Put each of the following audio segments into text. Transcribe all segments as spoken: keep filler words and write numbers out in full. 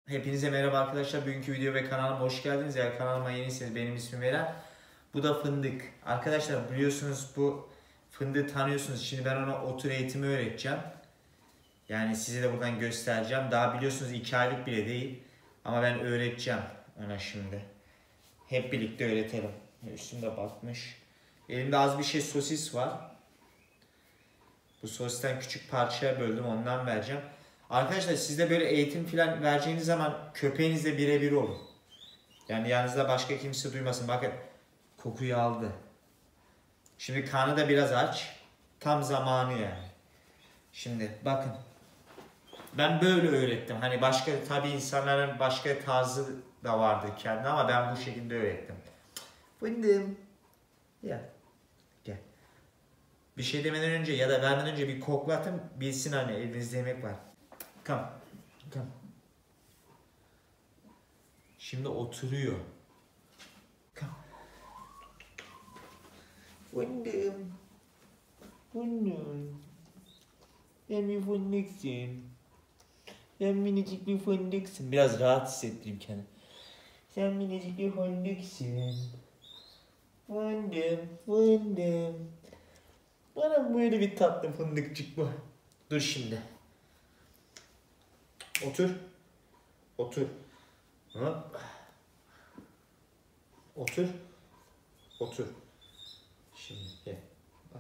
Hepinize merhaba arkadaşlar. Bugünkü video ve kanalıma hoş geldiniz. Eğer kanalıma yeniyseniz benim ismim Eren. Bu da Fındık. Arkadaşlar biliyorsunuz bu Fındığı tanıyorsunuz. Şimdi ben ona otur eğitimi öğreteceğim. Yani size de buradan göstereceğim. Daha biliyorsunuz iki aylık bile değil. Ama ben öğreteceğim ona şimdi. Hep birlikte öğretelim. Üstümde batmış. Elimde az bir şey sosis var. Bu sosisten küçük parçaya böldüm. Ondan vereceğim. Arkadaşlar siz de böyle eğitim falan vereceğiniz zaman köpeğinizle birebir olun. Yani yanınızda başka kimse duymasın. Bakın kokuyu aldı. Şimdi karnı da biraz aç. Tam zamanı yani. Şimdi bakın. Ben böyle öğrettim. Hani başka tabii insanların başka tarzı da vardı kendi ama ben bu şekilde öğrettim. Fındım. Ya. Gel. Bir şey demeden önce ya da vermeden önce bir koklatın. Bilsin hani elinizde yemek var. Come. Come. Şimdi oturuyor. Come. Fındım. Fındım. Sen bir fındıksın. Sen minicik bir fındıksın. Biraz rahat hissettireyim kendimi. Sen minicik bir fındıksın. Fındım. Fındım. Bana böyle bir tatlı fındıkçık bu. Dur şimdi. Otur. Otur. Hop. Otur. Otur. Şimdi gel. Bak.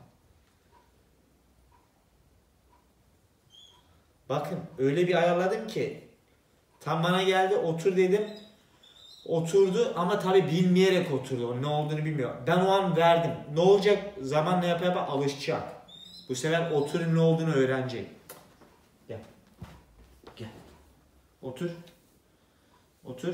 Bakın öyle bir ayarladım ki tam bana geldi otur dedim. Oturdu ama tabi bilmeyerek oturdu. Ne olduğunu bilmiyor. Ben o an verdim. Ne olacak? Zamanla yapa yapa alışacak. Bu sefer oturun ne olduğunu öğrenecek. Gel. Gel. Otur. Otur.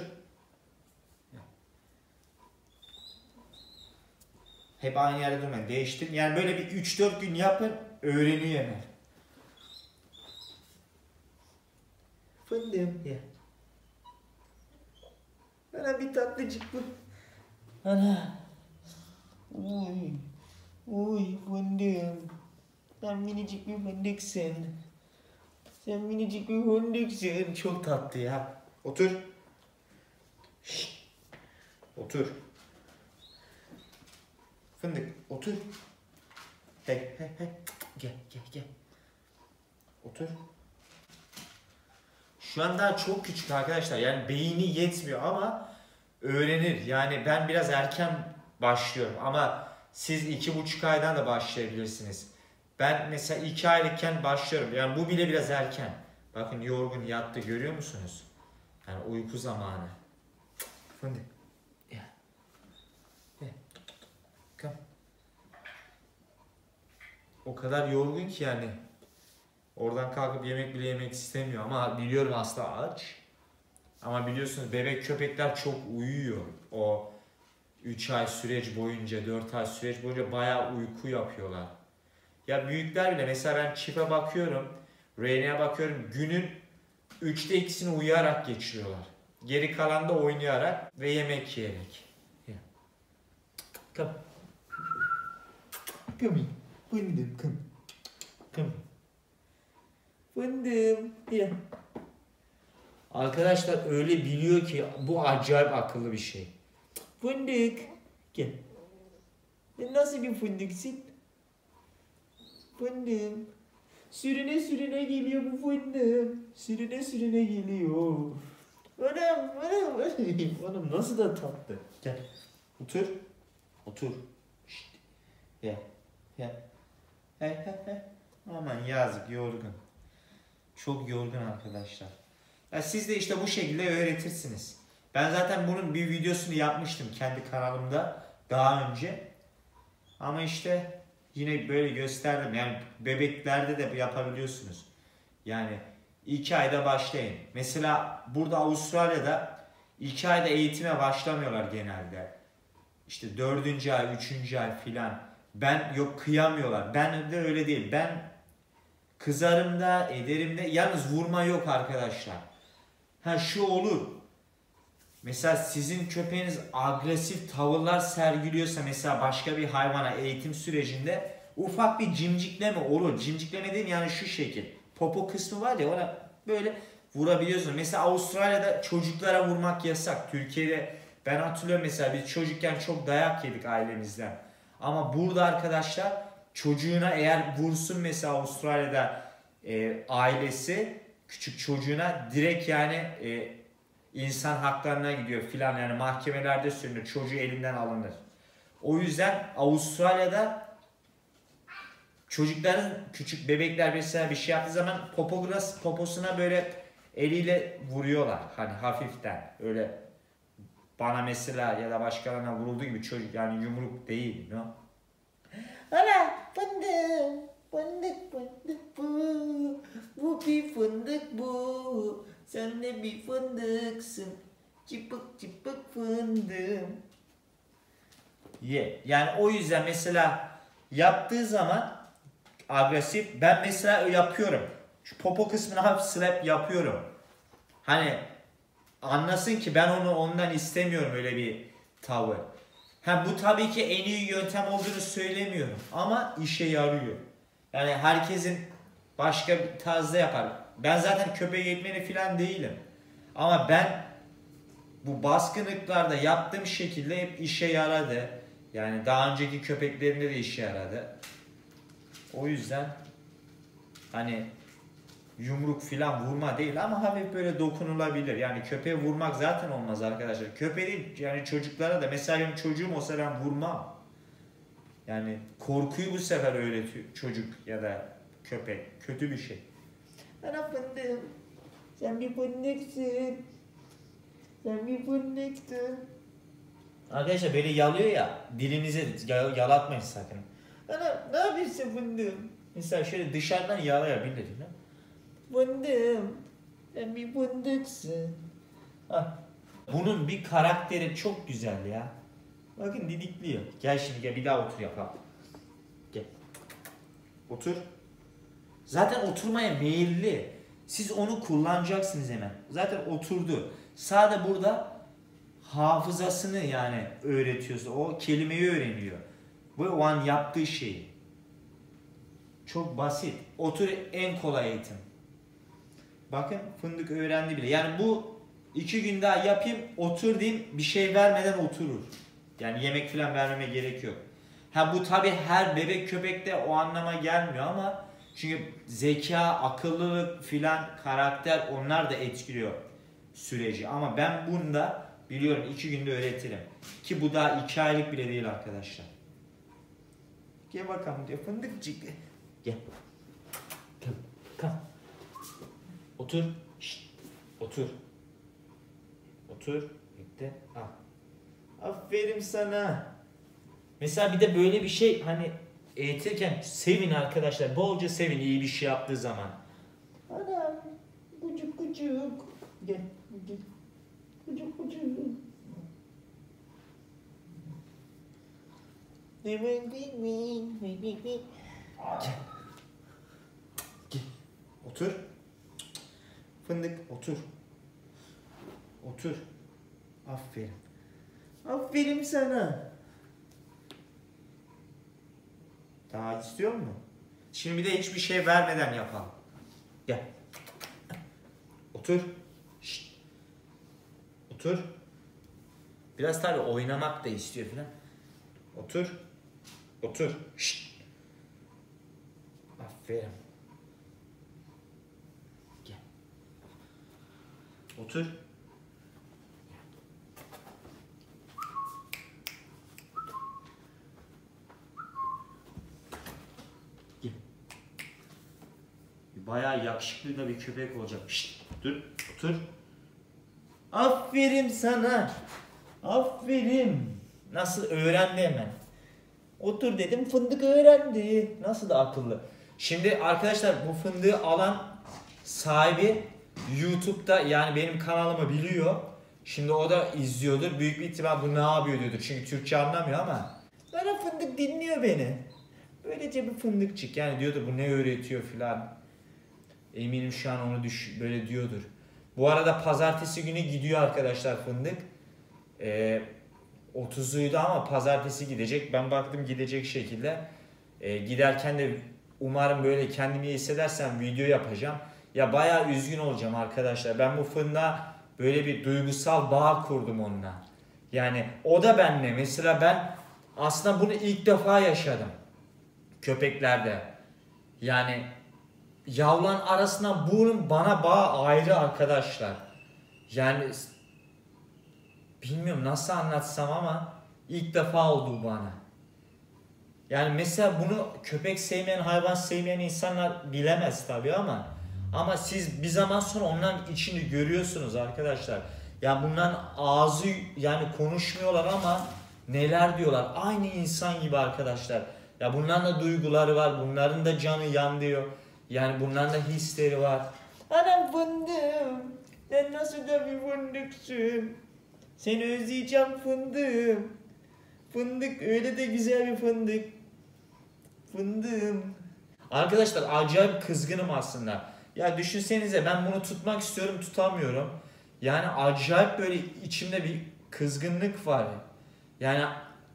Hep aynı yerde durmayın. Değiştim. Yani böyle bir üç dört gün yapın. Öğreniyor hemen. Fındım. Ya. Ana bir tatlıcık bu. Ana. Uy. Uy fındım. Sen minicik bir fındıksın. Sen minicik bir fındıksın. Çok tatlı ya. Otur. Şşt. Otur. Fındık otur. Hey hey hey. Gel gel gel. Otur. Şu an daha çok küçük arkadaşlar. Yani beyni yetmiyor ama öğrenir. Yani ben biraz erken başlıyorum ama siz iki buçuk aydan da başlayabilirsiniz. Ben mesela iki aylıkken başlıyorum. Yani bu bile biraz erken. Bakın yorgun yattı görüyor musunuz? Yani uyku zamanı. Fındık. Ya. Ya. Come. O kadar yorgun ki yani. Oradan kalkıp yemek bile yemek istemiyor ama biliyorum aslında aç. Ama biliyorsunuz bebek köpekler çok uyuyor. O üç ay süreç boyunca, dört ay süreç boyunca bayağı uyku yapıyorlar. Ya büyükler bile mesela ben Çip'e bakıyorum, Reyne'ye bakıyorum günün üçte ikisini uyuyarak geçiriyorlar. Geri kalan da oynayarak ve yemek yiyerek. Come. Come. Fındım. Come. Come. Fındım. Ya. Arkadaşlar öyle biliyor ki bu acayip akıllı bir şey. Fındık. Gel. Sen nasıl bir fındıksın? Fındım. Sürüne sürüne geliyor bu fındım. Sürüne sürüne geliyor. Anam anam anam. Anam nasıl da tatlı. Gel. Otur. Otur. Şşt. Gel. Gel. He he he. Aman yazık yorgun. Çok yorgun arkadaşlar. Ya siz de işte bu şekilde öğretirsiniz. Ben zaten bunun bir videosunu yapmıştım kendi kanalımda daha önce. Ama işte yine böyle gösterdim. Yani bebeklerde de yapabiliyorsunuz. Yani iki ayda başlayın. Mesela burada Avustralya'da iki ayda eğitime başlamıyorlar genelde. İşte dördüncü ay, üçüncü ay filan. Ben yok kıyamıyorlar. Ben de öyle değil. Ben kızarım da ederim de. Yalnız vurma yok arkadaşlar. Ha şu olur. Mesela sizin köpeğiniz agresif tavırlar sergiliyorsa mesela başka bir hayvana eğitim sürecinde ufak bir cimcikleme olur. Cimcikleme değil yani şu şekil. Popo kısmı var ya ona böyle vurabiliyorsun. Mesela Avustralya'da çocuklara vurmak yasak. Türkiye'de ben hatırlıyorum mesela biz çocukken çok dayak yedik ailemizden. Ama burada arkadaşlar çocuğuna eğer vursun mesela Avustralya'da e, ailesi küçük çocuğuna direkt yani e, insan haklarına gidiyor filan, yani mahkemelerde sürünür, çocuğu elinden alınır. O yüzden Avustralya'da çocukların, küçük bebekler mesela bir şey yaptığı zaman popogras, poposuna böyle eliyle vuruyorlar hani hafiften, öyle bana mesela ya da başkalarına vurulduğu gibi çocuk, yani yumruk değil, no? Ana fındık fındık fındık bu, bu bir fındık bu, sen de bir fındıksın, çıpık çıpık fındığım. Ye yeah. Yani o yüzden mesela yaptığı zaman agresif, ben mesela yapıyorum. Şu popo kısmını hafif slap yapıyorum. Hani anlasın ki ben onu ondan istemiyorum, öyle bir tavır. Ha, bu tabii ki en iyi yöntem olduğunu söylemiyorum ama işe yarıyor. Yani herkesin başka bir tarzda yapar. Ben zaten köpek eğitmeni falan değilim. Ama ben bu baskınlıklarda yaptığım şekilde hep işe yaradı. Yani daha önceki köpeklerimde de işe yaradı. O yüzden hani yumruk filan vurma değil ama hafif böyle dokunulabilir. Yani köpeğe vurmak zaten olmaz arkadaşlar. Köpeği yani çocuklara da, mesela benim çocuğum olsa ben vurmam. Yani korkuyu bu sefer öğretiyor çocuk ya da köpek. Kötü bir şey. Ana fındığım, sen bir fındıksın. Sen bir fındıksın. Arkadaşlar böyle yalıyor ya, dilinize yalatmayın sakın. Ana ne yapıyorsun fındığım? Mesela şöyle dışarıdan yalayabilir. Fındığım, sen bir fındıksın. Ah. Bunun bir karakteri çok güzel ya. Bakın didikliyor. Gel şimdi gel bir daha otur yapalım. Gel. Otur. Zaten oturmaya meyilli. Siz onu kullanacaksınız hemen. Zaten oturdu. Sadece burada hafızasını yani öğretiyorsun. O kelimeyi öğreniyor. Bu o an yaptığı şey. Çok basit. Otur en kolay eğitim. Bakın fındık öğrendi bile. Yani bu iki gün daha yapayım, otur diyeyim, bir şey vermeden oturur. Yani yemek falan vermeme gerek yok. Ha bu tabi her bebek köpekte o anlama gelmiyor ama çünkü zeka, akıllılık filan, karakter, onlar da etkiliyor süreci. Ama ben bunda biliyorum iki günde öğretirim. Ki bu daha iki aylık bile değil arkadaşlar. Gel bakalım diyor fındıkcık. Gel. Come. Come. Otur. Şşt. Otur. Otur. Bekle. Al. Aferin sana. Mesela bir de böyle bir şey hani eğitirken sevin arkadaşlar. Bolca sevin iyi bir şey yaptığı zaman. Adam. Kucuk kucuk. Gel. Gel. Kucuk kucuk. Gel. Gel. Otur. Fındık otur. Otur. Aferin. Aferin sana. Daha istiyor musun? Şimdi bir de hiçbir şey vermeden yapalım. Gel. Otur. Şşt. Otur. Biraz tabii oynamak da istiyor falan. Otur. Otur. Şşt. Aferin. Gel. Otur. Gel. Bayağı yakışıklı da bir köpek olacak. Şşt. Dur. Otur. Aferin sana. Aferin. Nasıl öğrendi hemen. Otur dedim, fındık öğrendi. Nasıl da akıllı. Şimdi arkadaşlar bu fındığı alan sahibi YouTube'da, yani benim kanalımı biliyor. Şimdi o da izliyordur. Büyük bir ihtimal bu ne yapıyor diyordur. Çünkü Türkçe anlamıyor ama. Bana fındık dinliyor beni. Böylece bir fındıkçık. Yani diyordur bu ne öğretiyor filan. Eminim şu an onu düş böyle diyordur. Bu arada pazartesi günü gidiyor arkadaşlar fındık. Eee... otuzuydu ama pazartesi gidecek. Ben baktım gidecek şekilde. E, giderken de umarım böyle kendimi iyi hissedersem video yapacağım. Ya bayağı üzgün olacağım arkadaşlar. Ben bu fındığa böyle bir duygusal bağ kurdum onunla. Yani o da benimle. Mesela ben aslında bunu ilk defa yaşadım. Köpeklerde. Yani yavruların arasında bunun bana bağ ayrı arkadaşlar. Yani bilmiyorum nasıl anlatsam ama ilk defa oldu bana. Yani mesela bunu köpek sevmeyen, hayvan sevmeyen insanlar bilemez tabii ama ama siz bir zaman sonra onların içini görüyorsunuz arkadaşlar. Yani bunların ağzı yani konuşmuyorlar ama neler diyorlar. Aynı insan gibi arkadaşlar. Ya bunların da duyguları var. Bunların da canı yanıyor. Yani bunların da hisleri var. Anam fındığım. Sen nasıl da bir fındıksın. Seni özleyeceğim fındığım. Fındık öyle de güzel bir fındık. Fındığım. Arkadaşlar acayip kızgınım aslında. Ya düşünsenize ben bunu tutmak istiyorum tutamıyorum. Yani acayip böyle içimde bir kızgınlık var. Yani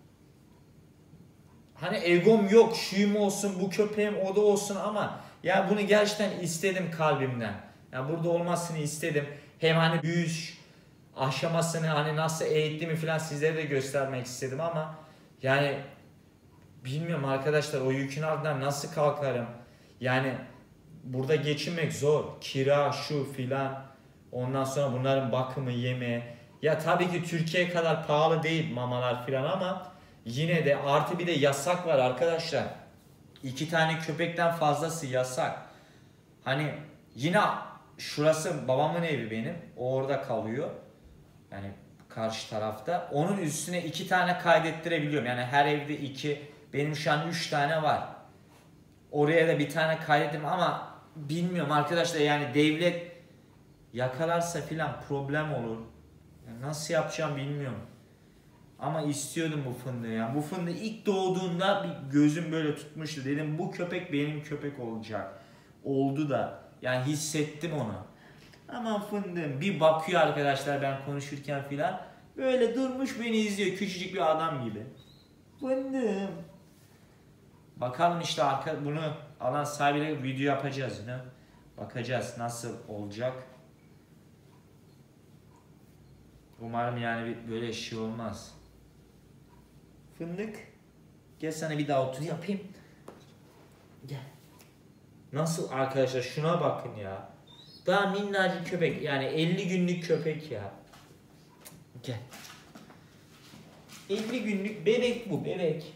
hani egom yok, şuyum olsun, bu köpeğim o da olsun ama ya bunu gerçekten istedim kalbimden. Yani burada olmasını istedim. Hem hani büyüyüş aşamasını hani nasıl eğittiğimi falan sizlere de göstermek istedim ama yani bilmiyorum arkadaşlar o yükün altından nasıl kalkarım. Yani burada geçinmek zor. Kira şu filan. Ondan sonra bunların bakımı, yemeği. Ya tabii ki Türkiye kadar pahalı değil mamalar filan ama yine de artı bir de yasak var arkadaşlar. İki tane köpekten fazlası yasak. Hani yine şurası babamın evi benim. O orada kalıyor. Yani karşı tarafta. Onun üstüne iki tane kaydettirebiliyorum. Yani her evde iki. Benim şu an üç tane var. Oraya da bir tane kaydettim ama bilmiyorum arkadaşlar yani devlet yakalarsa filan problem olur. Yani nasıl yapacağım bilmiyorum. Ama istiyordum bu fındığı ya. Bu fındığı ilk doğduğunda bir gözüm böyle tutmuştu. Dedim bu köpek benim köpek olacak. Oldu da. Yani hissettim onu. Ama fındığım bir bakıyor arkadaşlar ben konuşurken filan. Böyle durmuş beni izliyor küçücük bir adam gibi. Fındığım. Bakalım işte arka bunu alan sahibiyle video yapacağız yine. Bakacağız nasıl olacak. Umarım yani böyle şey olmaz. Fındık. Gel sana bir daha otur yapayım. Gel. Nasıl arkadaşlar şuna bakın ya. Daha minnacık köpek yani elli günlük köpek ya. Gel. elli günlük bebek bu bebek.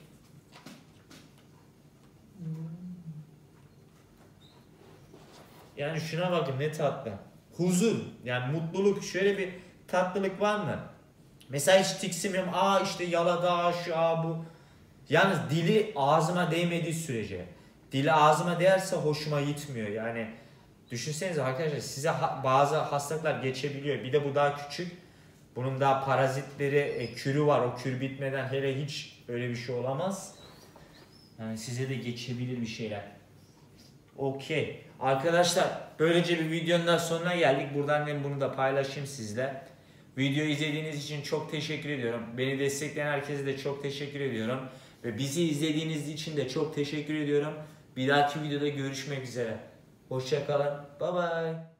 Yani şuna bakın ne tatlı. Huzur yani mutluluk şöyle bir tatlılık var mı? Mesela hiç tiksinmiyorum. Aa işte yaladı aa şu aa bu. Yalnız dili ağzıma değmediği sürece. Dili ağzıma değerse hoşuma gitmiyor. Yani düşünsenize arkadaşlar size ha bazı hastalıklar geçebiliyor. Bir de bu daha küçük. Bunun daha parazitleri, e, kürü var. O kür bitmeden hele hiç öyle bir şey olamaz. Yani size de geçebilir bir şeyler. Okey. Arkadaşlar böylece bir videonun da sonuna geldik. Buradan ben bunu da paylaşayım sizle. Videoyu izlediğiniz için çok teşekkür ediyorum. Beni destekleyen herkese de çok teşekkür ediyorum. Ve bizi izlediğiniz için de çok teşekkür ediyorum. Bir dahaki videoda görüşmek üzere. Hoşça kalın. Bye bye.